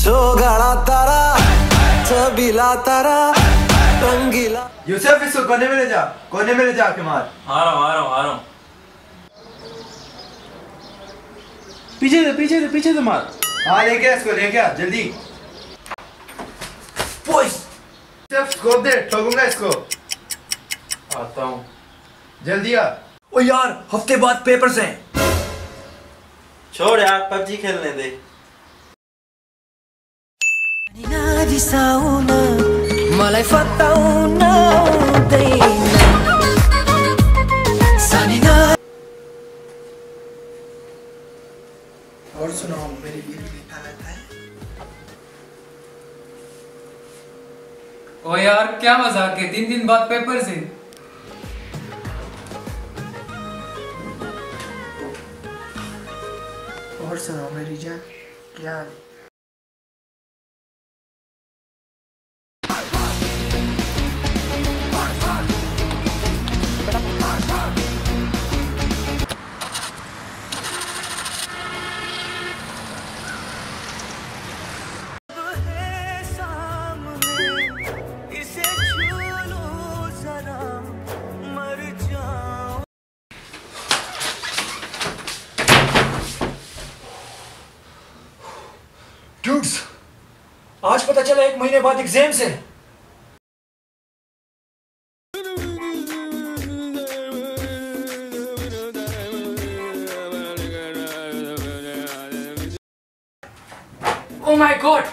चोगाड़ा तारा चबीला तारा रंगीला। यूसुफ इसको कोने में ले जा, कोने में ले जा के मार। आ रहा हूँ। पीछे से मार। हाँ लेके इसको लेके आ जल्दी। यूसुफ स्कोप दे, ठोकूंगा इसको। आता हूँ। जल्दी आ। ओ यार हफ्ते बाद पेपर्स हैं। छोड़ यार, पबजी खेलने दे। मलाई फताउन और सुनाओ, मेरी बीवी की हालत है। ओ यार क्या मजाक है, 3 दिन बाद पेपर से। और सुनाओ मेरी जान, क्या हाल है? Dudes, आज पता चला 1 महीने बाद एग्जाम्स है। Oh my God!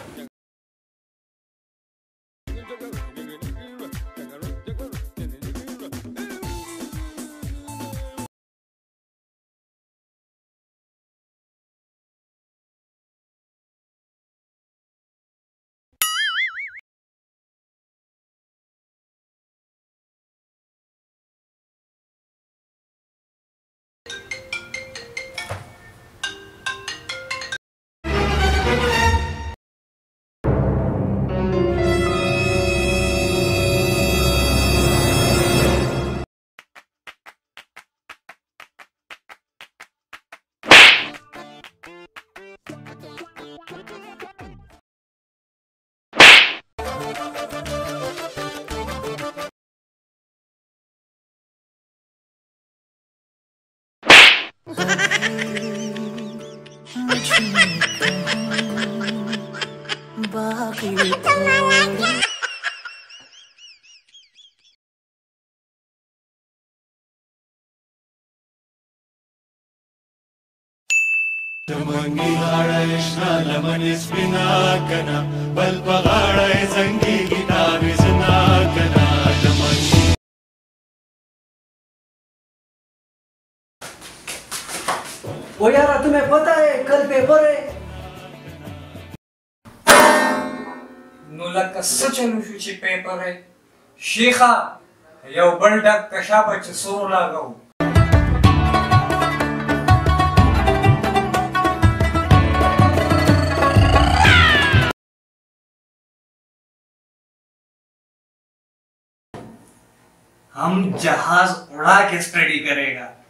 ओ यार तुम्हें पता है कल पेपर है। Nula kasacanu shuchi paper hai. Shikha, yau baldak kashaba chisuru lagau. हम जहाज उड़ा के स्टडी करेगा।